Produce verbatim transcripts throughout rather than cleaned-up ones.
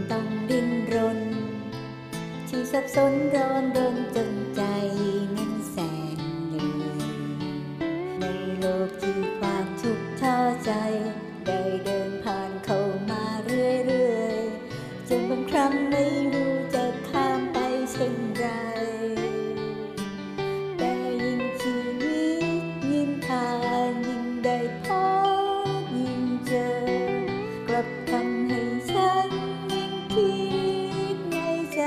ต้องดิ้นรนที่สับสนร้อนรนจนใจนั้นแสนเหนื่อยในโลกที่ความทุกข์ท้อใจได้เดินผ่านเข้ามาเรื่อยๆจนบางครั้งไม่รู้จะข้ามไปเช่นไรแต่ยิ่งชีวิตยิ่งผ่านยิ่งได้พบยิ่งเจอกลับทำให้ฉันยิ่งคิดในใจ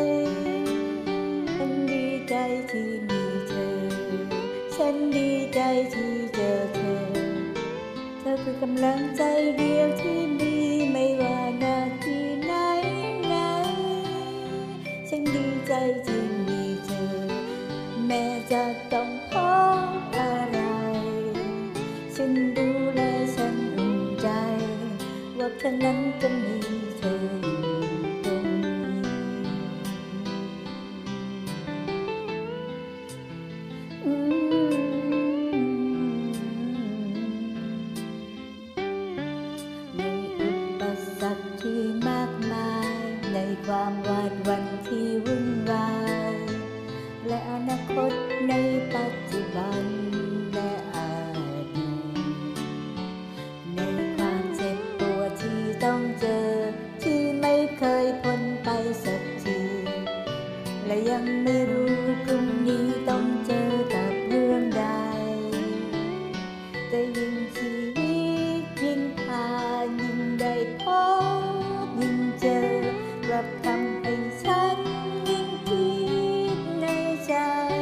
ฉันดีใจที่มีเธอฉันดีใจที่เจอเธอเธอคือกำลังใจเดียวที่มีไม่ว่านาทีไหนไหนฉันดีใจที่มีเธอแม้จะต้องพบอะไรฉันดูแลฉันอุ่นใจว่าเธอนั้นจะมีเธออยู่ตรงนี้ในอุปสรรคที่มากมายในความหวาดหวั่นที่วุ่นวายและอนาคตในปัจจุบันและอดีตในความเจ็บปวดที่ต้องเจอที่ไม่เคยพ้นไปสักทีและยังไม่รู้พรุ่งนี้ต้องเจอกับเรื่องใดแต่ยิ่งชีวิตยิ่งผ่านยิ่งได้พบยิ่งเจอกลับทำให้ฉันยิ่งคิดในใจ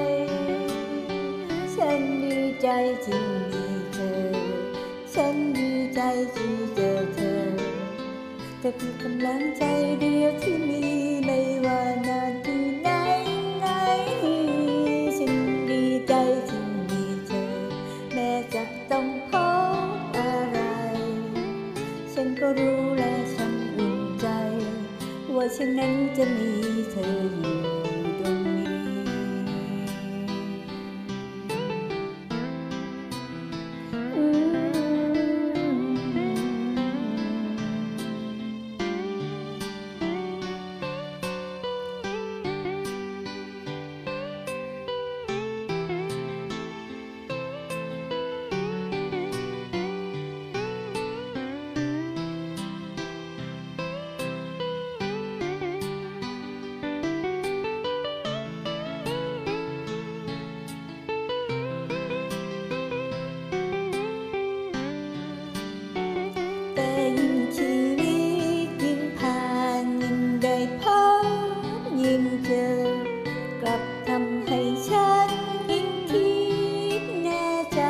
ฉันดีใจที่มีเธอฉันดีใจที่เจอเธอเธอคือกำลังใจเดียวที่มีไม่ว่านาทีไหนไหนฉันดีใจที่มีเธอแม้จะต้องพบอะไรฉันก็รู้และฉันอุ่นใจว่าฉันนั้นจะมีเธออยู่ตรงนี้ยิ่งชีวิตยิ่งผ่านยิ่งได้พบยิ่งเจอกลับทำให้ฉันยิ่งคิดแน่ใจ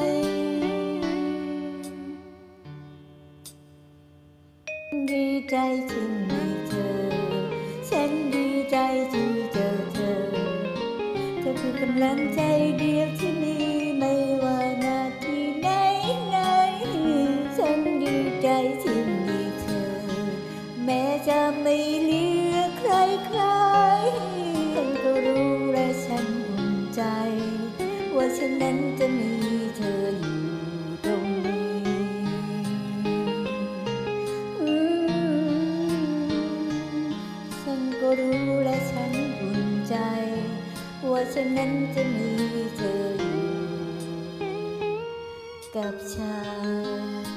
ดีใจที่มีเธอฉันดีใจที่เจอเธอเธอคือกำลังใจเดียวที่มีไม่ว่านาทีไหนไหนฉันดีใจที่มีเธอแม้จะไม่เหลือใครใครฉันก็รู้และฉันอุ่นใจว่าฉันนั้นจะมีเธออยู่ตรงนี้ฉันก็รู้และฉันอุ่นใจว่าฉันนั้นจะมีเธออยู่กับฉัน